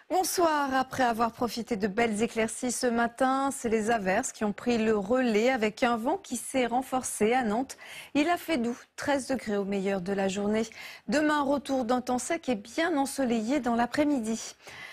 Bonsoir. Après avoir profité de belles éclaircies ce matin, c'est les averses qui ont pris le relais avec un vent qui s'est renforcé à Nantes. Il a fait doux, 13 degrés au meilleur de la journée. Demain, retour d'un temps sec et bien ensoleillé dans l'après-midi.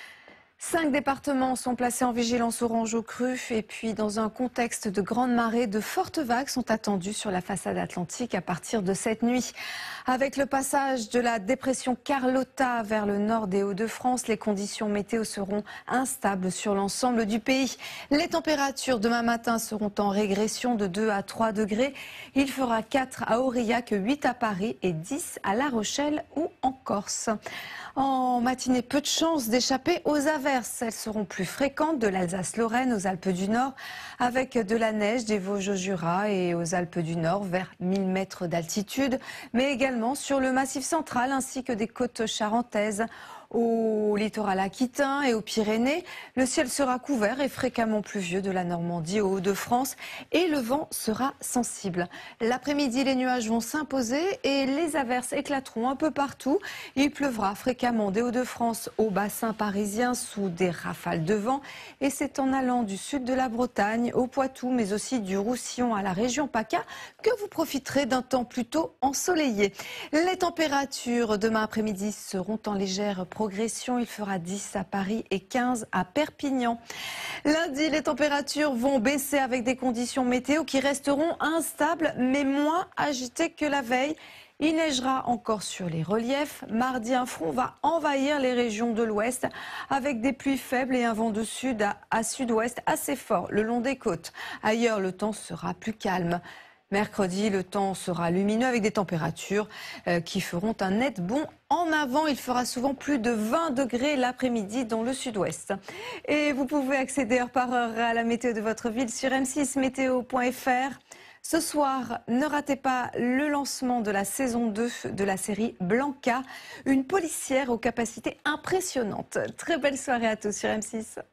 5 départements sont placés en vigilance orange aux crues et puis dans un contexte de grande marée, de fortes vagues sont attendues sur la façade atlantique à partir de cette nuit. Avec le passage de la dépression Carlotta vers le nord des Hauts-de-France, les conditions météo seront instables sur l'ensemble du pays. Les températures demain matin seront en régression de 2 à 3 degrés. Il fera 4 à Aurillac, 8 à Paris et 10 à La Rochelle ou en Corse. En matinée, peu de chances d'échapper aux averses. Elles seront plus fréquentes de l'Alsace-Lorraine aux Alpes du Nord, avec de la neige des Vosges au Jura et aux Alpes du Nord vers 1000 mètres d'altitude, mais également sur le Massif central ainsi que des côtes charentaises. Au littoral aquitain et aux Pyrénées, le ciel sera couvert et fréquemment pluvieux de la Normandie aux Hauts-de-France et le vent sera sensible. L'après-midi, les nuages vont s'imposer et les averses éclateront un peu partout. Il pleuvra fréquemment des Hauts-de-France au bassin parisien sous des rafales de vent et c'est en allant du sud de la Bretagne au Poitou mais aussi du Roussillon à la région PACA que vous profiterez d'un temps plutôt ensoleillé. Les températures demain après-midi seront en légère progression. Il fera 10 à Paris et 15 à Perpignan. Lundi, les températures vont baisser avec des conditions météo qui resteront instables mais moins agitées que la veille. Il neigera encore sur les reliefs. Mardi, un front va envahir les régions de l'ouest avec des pluies faibles et un vent de sud à sud-ouest assez fort le long des côtes. Ailleurs, le temps sera plus calme. Mercredi, le temps sera lumineux avec des températures qui feront un net bond en avant. Il fera souvent plus de 20 degrés l'après-midi dans le sud-ouest. Et vous pouvez accéder heure par heure à la météo de votre ville sur m6meteo.fr. Ce soir, ne ratez pas le lancement de la saison 2 de la série Blanca, une policière aux capacités impressionnantes. Très belle soirée à tous sur M6.